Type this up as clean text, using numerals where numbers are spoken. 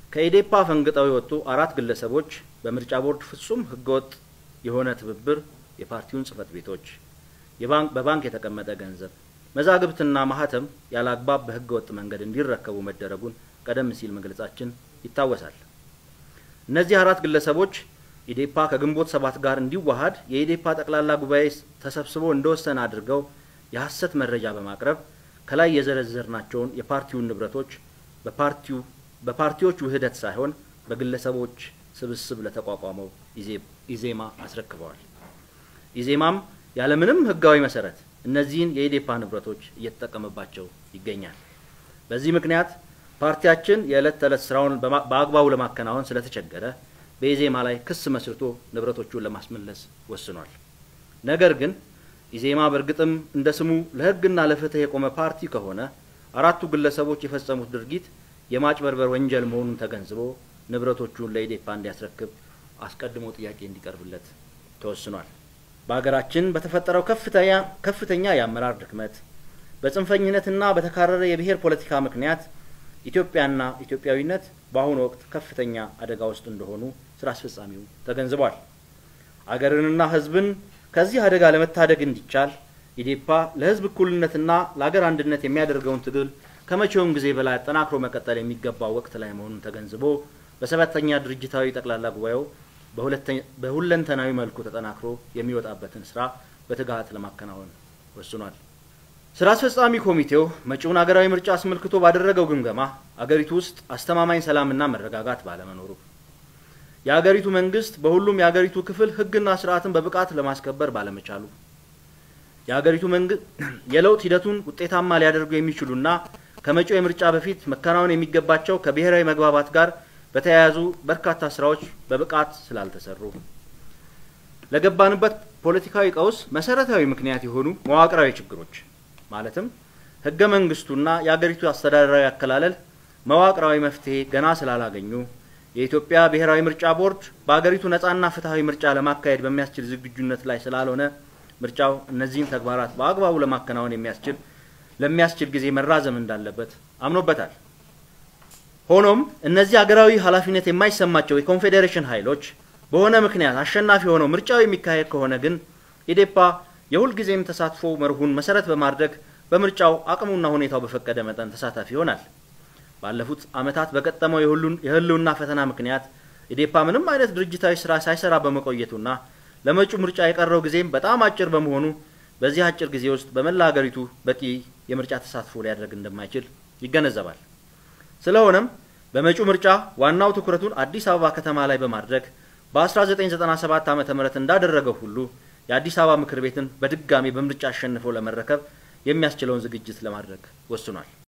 ከኢዴፓ ፈንግጠው የወጡ 4 ግለሰቦች በምርጫ ቦርድ ፍጹም ህገወጥ የሆነ ትብብር የፓርቲውን ጽፈት ቤቶች በባንክ የተቀመጠ ገንዘብ መዛግብትና ማህተም ያላግባብ በህገወጥ መንገድ እንዲረከቡ መደረጉን ቀደም ሲል መግለጻችን ይታወሳል። እነዚህ 4 ግለሰቦች ኢዴፓ ከግንቦት 7 ጋር እንዲዋሃድ የኢዴፓ ጠቅላላ ጉባኤ ተሰብስቦ እንደወሰነ አድርገው የሐሰት መረጃ በማቅረብ ከላይ የዘረዘርናቸውን የፓርቲውን ንብረቶች በፓርቲዎች ውህደት ሳይሆን በግለሰቦች ስብስብ ለተቋቋመው ኢዜማ አስረክበዋል። ኢዜማም ያለምንም ህጋዊ መሰረት እነዚህን የኢዴፓ ንብረቶች እየተጠቀመባቸው ይገኛል። በዚህ ምክንያት ፓርቲያችን የዕለት ተዕለት ስራውን በአግባቡ ለማከናወን ስለተቸገረ በኢዜማ ላይ ክስ መስርቶ ንብረቶቹን ለማስመለስ ወስኗል። ነገር ግን ኢዜማ በርግጥም እንደ ስሙ ለህግና ለፍትህ የቆመ ፓርቲ ከሆነ 4ቱ ግለሰቦች የፈጸሙት ድርጊት የማጭበርበር ወንጀል መሆኑን ተገንዝቦ ንብረቶቹን ለኢዴፓ እንዲያስረክብ አስቀድሞ ጥያቄ እንዲቀርብለት ተወስኗል። በአገራችን በተፈጠረው ከፍተኛ የአመራር ድክመት በጽንፈኝነትና በተካረረ የብሔር ፖለቲካ ምክንያት ኢትዮጵያና ኢትዮጵያዊነት በአሁኑ ወቅት ከፍተኛ አደጋ ውስጥ እንደሆኑ ስራ አስፈጻሚው ተገንዝቧል። አገርንና ህዝብን ከዚህ አደጋ ለመታደግ እንዲቻል ኢዴፓ ለህዝብ እኩልነትና ለአገር አንድነት የሚያደርገውን ትግል ከመቼውም ጊዜ በላይ አጠናክሮ መቀጠል የሚገባው ወቅት ላይ መሆኑን ተገንዝቦ በሰባተኛ ድርጅታዊ ጠቅላላ ጉባኤው በሁለንተናዊ መልኩ ተጠናክሮ የሚወጣበትን ስራ በትጋት ለማከናወን ወስኗል። ስራ አስፈጻሚ ኮሚቴው መጪውን አገራዊ ምርጫ አስመልክቶ ባደረገው ግምገማ አገሪቱ ውስጥ አስተማማኝ ሰላምና መረጋጋት ባለመኖሩ የአገሪቱ መንግስት በሁሉም የአገሪቱ ክፍል ህግና ስርዓትን በብቃት ለማስከበር ባለመቻሉ የአገሪቱ መንግስት የለውጥ ሂደቱን ውጤታማ ሊያደርጉ የሚችሉና ከመጪው የምርጫ በፊት መከናወን የሚገባቸው ከብሔራዊ መግባባት ጋር በተያያዙ በርካታ ስራዎች በብቃት ስላልተሰሩ ለገባንበት ፖለቲካዊ ቀውስ መሰረታዊ ምክንያት የሆኑ መዋቅራዊ ችግሮች ማለትም ህገ መንግስቱና የአገሪቱ አስተዳደራዊ አከላለል መዋቅራዊ መፍትሄ ገና ስላላገኙ የኢትዮጵያ ብሔራዊ ምርጫ ቦርድ በአገሪቱ ነፃና ፍትሃዊ ምርጫ ለማካሄድ በሚያስችል ዝግጁነት ላይ ስላልሆነ ምርጫው እነዚህን ተግባራት በአግባቡ ለማከናወን ለሚያስችል ጊዜ መራዘም እንዳለበት አምኖበታል። ሆኖም እነዚህ አገራዊ ኃላፊነት የማይሰማቸው የኮንፌዴሬሽን ኃይሎች በሆነ ምክንያት አሸናፊ ሆነው ምርጫው የሚካሄድ ከሆነ ግን ኢዴፓ የሁል ጊዜም ተሳትፎ መርሁን መሰረት በማድረግ በምርጫው አቅሙና ሁኔታው በፈቀደ መጠን ተሳታፊ ይሆናል። ባለፉት አመታት በቀጠመው የህልውና ፈተና ምክንያት ኢዴፓ ምንም አይነት ድርጅታዊ ስራ ሳይሰራ በመቆየቱና ለመጪው ምርጫ የቀረው ጊዜም በጣም አጭር በመሆኑ በዚህ አጭር ጊዜ ውስጥ በመላ ሀገሪቱ በቂ የምርጫ ተሳትፎ ሊያደርግ እንደማይችል ይገነዘባል። ስለሆነም በመጪው ምርጫ ዋናው ትኩረቱን አዲስ አበባ ከተማ ላይ በማድረግ በ1997 ዓ.ም እንዳደረገው ሁሉ የአዲስ አበባ ምክር ቤትን በድጋሚ በምርጫ አሸንፎ ለመረከብ የሚያስችለውን ዝግጅት ለማድረግ ወስኗል።